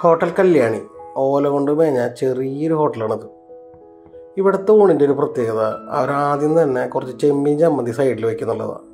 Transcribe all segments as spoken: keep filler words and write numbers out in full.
Hotel Kalyani, ഓല കൊണ്ട് മേഞ്ഞ ചെറിയൊരു ഹോട്ടലാണത്. ഇവിടുത്തെ ഊണിൻ്റെ ഒരു പ്രത്യേകത അവരാദ്യം തന്നെ കുറച്ച് ചെമ്മീൻ ചമ്മന്തി സൈഡിൽ വയ്ക്കുന്നുള്ളതാണ്.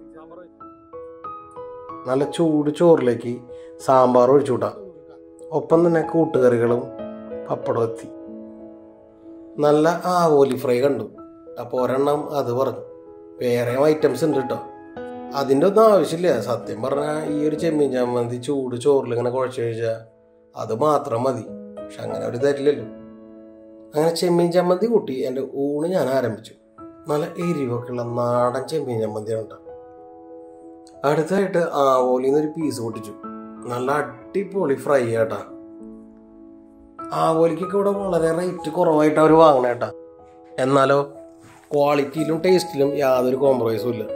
നല്ല ചൂട് ചോറിലേക്ക് സാമ്പാർ ഒഴിച്ചു വിട്ടാം. ഒപ്പം തന്നെ കൂട്ടുകറികളും പപ്പടം എത്തി. നല്ല ആവോലി ഫ്രൈ കണ്ടു. അപ്പോൾ ഒരെണ്ണം അത് പറഞ്ഞു. വേറെ ഐറ്റംസ് ഉണ്ട് കേട്ടോ. അതിൻ്റെ ഒന്നും ആവശ്യമില്ല. സത്യം പറഞ്ഞാൽ ഈ ഒരു ചെമ്മീൻ ചമ്മന്തി ചൂട് ചോറിൽ ഇങ്ങനെ കുഴച്ച് കഴിച്ചാൽ അത് മാത്രം മതി. പക്ഷെ അങ്ങനെ ഒരു തരില്ലല്ലോ. അങ്ങനെ ചെമ്മീൻ ചമ്മന്തി കൂട്ടി എൻ്റെ ഊണ് ഞാൻ ആരംഭിച്ചു. നല്ല എരിവൊക്കെ ഉള്ള നാടൻ ചെമ്മീൻ ചമ്മന്തിയാണ് കേട്ടോ. അടുത്തായിട്ട് ആവോലിന്നൊരു പീസ് പൊട്ടിച്ചു. നല്ല അടിപൊളി ഫ്രൈ ആട്ടാ. ആവോലിക്കൊക്കെ ഇവിടെ വളരെ റേറ്റ് കുറവായിട്ട് അവർ വാങ്ങണ കേട്ടാ. എന്നാലോ ക്വാളിറ്റിയിലും ടേസ്റ്റിലും യാതൊരു കോംപ്രമൈസും ഇല്ല.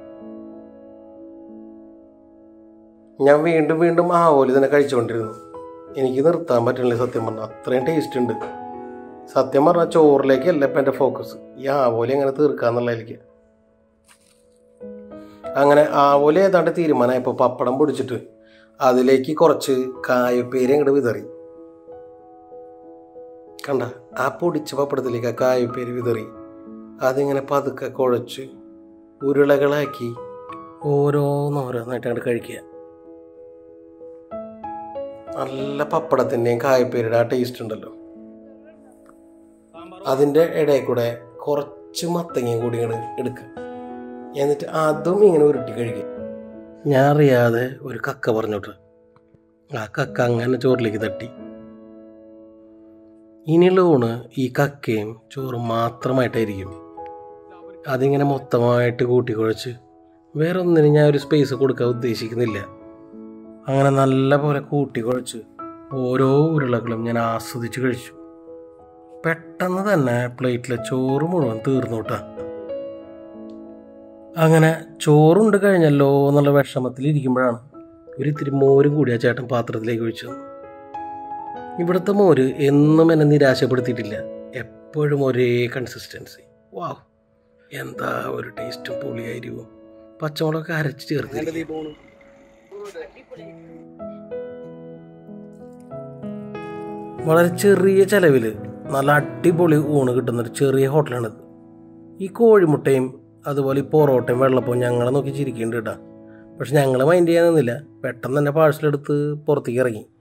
ഞാൻ വീണ്ടും വീണ്ടും ആവോലി തന്നെ കഴിച്ചുകൊണ്ടിരുന്നു. എനിക്ക് നിർത്താൻ പറ്റുന്നില്ല. സത്യം പറഞ്ഞാൽ അത്രയും ടേസ്റ്റ് ഉണ്ട്. സത്യം പറഞ്ഞാൽ ചോറിലേക്കല്ല ഇപ്പം എൻ്റെ ഫോക്കസ്. ഈ ആവോലി എങ്ങനെ തീർക്കാന്നുള്ളതിലേക്ക്. അങ്ങനെ ആവോലി ഏതാണ്ട് തീരുമാനമായപ്പോൾ പപ്പടം പൊടിച്ചിട്ട് അതിലേക്ക് കുറച്ച് കായപ്പേര് അങ്ങോട്ട് വിതറി. കണ്ട ആ പൊടിച്ച പപ്പടത്തിലേക്ക് ആ കായപ്പേര് വിതറി അതിങ്ങനെ പതുക്കെ കുഴച്ച് ഉരുളകളാക്കി ഓരോന്നോരോന്നായിട്ട് അങ്ങോട്ട് കഴിക്കുക. നല്ല പപ്പടത്തിൻ്റെയും കായപ്പേരുടെ ആ ടേസ്റ്റ് ഉണ്ടല്ലോ. അതിൻ്റെ ഇടയിൽ കൂടെ കുറച്ച് മത്തങ്ങയും കൂടി ഇങ്ങനെ എടുക്കുക. എന്നിട്ട് അതും ഇങ്ങനെ ഉരുട്ടി കഴിക്കുക. ഞാൻ അറിയാതെ ഒരു കക്ക പറഞ്ഞോട്ട് ആ കക്ക അങ്ങനെ ചോറിലേക്ക് തട്ടി. ഇനിയുള്ള ഊണ് ഈ കക്കയും ചോറും മാത്രമായിട്ടായിരിക്കും. അതിങ്ങനെ മൊത്തമായിട്ട് കൂട്ടിക്കുഴച്ച് വേറെ ഒന്നിനും ഞാൻ ഒരു സ്പേസ് കൊടുക്കാൻ ഉദ്ദേശിക്കുന്നില്ല. അങ്ങനെ നല്ല പോലെ കൂട്ടിക്കുഴച്ച് ഓരോ ഉരുളകളും ഞാൻ ആസ്വദിച്ച് കഴിച്ചു. പെട്ടെന്ന് തന്നെ പ്ലേറ്റിലെ ചോറ് മുഴുവൻ തീർന്നോട്ടാ. അങ്ങനെ ചോറുണ്ട് കഴിഞ്ഞല്ലോ എന്നുള്ള വിഷമത്തിലിരിക്കുമ്പോഴാണ് ഒരു ഇത്തിരി മോരും കൂടി ആ ചേട്ടൻ പാത്രത്തിലേക്ക് ഒഴിച്ചത്. ഇവിടുത്തെ മോര് എന്നും എന്നെ നിരാശപ്പെടുത്തിയിട്ടില്ല. എപ്പോഴും ഒരേ കൺസിസ്റ്റൻസി. വാവ്, എന്താ ഒരു ടേസ്റ്റും പുളിയായിരിക്കും. പച്ചമുളകൊക്കെ അരച്ച് ചേർത്ത് വളരെ ചെറിയ ചിലവിൽ നല്ല അടിപൊളി ഊണ് കിട്ടുന്നൊരു ചെറിയ ഹോട്ടലാണിത്. ഈ കോഴിമുട്ടയും അതുപോലെ ഈ പൊറോട്ടയും വെള്ളപ്പവും ഞങ്ങളെ നോക്കി ചിരിക്കുന്നുണ്ട് കേട്ടോ. പക്ഷെ ഞങ്ങൾ മൈൻഡ് ചെയ്യാനൊന്നുമില്ല. പെട്ടെന്ന് തന്നെ പാഴ്സലെടുത്ത് പുറത്തേക്ക് ഇറങ്ങി.